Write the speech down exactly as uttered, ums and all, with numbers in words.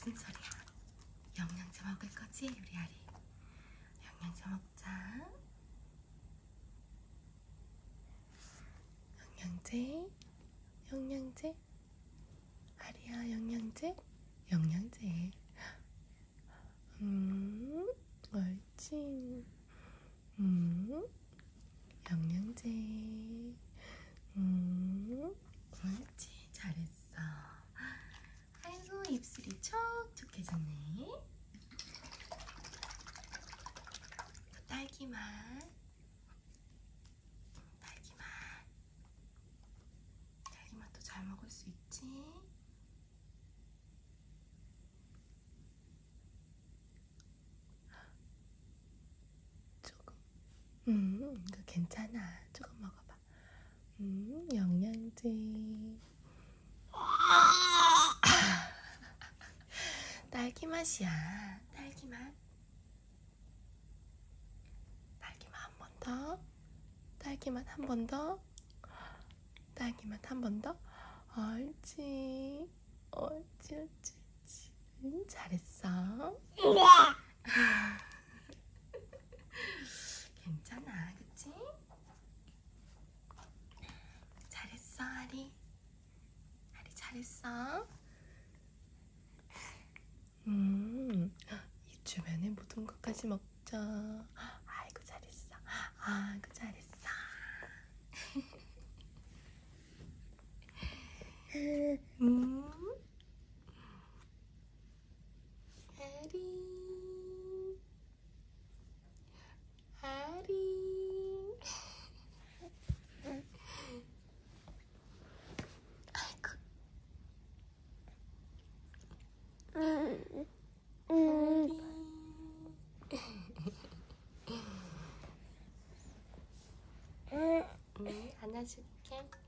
무슨 소리야? 영양제 먹을 거지, 우리 아리? 영양제 먹자. 영양제, 영양제. 아리야, 영양제, 영양제. 음, 옳지. 음, 영양제. 음, 옳지. 잘했어. 아이고, 입술이 촉촉해졌네. 딸기맛. 딸기맛. 딸기맛도 잘 먹을 수 있지? 조금. 음, 이거 괜찮아. 조금 먹어봐. 음, 영양제. 딸기 맛이야. 딸기 맛. 딸기 맛 한 번 더. 딸기 맛 한 번 더. 딸기 맛 한 번 더. 옳지. 옳지, 옳지, 옳지. 응, 잘했어. 괜찮아, 그치? 잘했어, 아리. 아리 잘했어. 음, 이 주변에 묻은 것까지 먹자. 아이고, 잘했어. 아이고, 잘했어. 음, 아리, 아리. 아이고. 아리. 응, 안아줄게.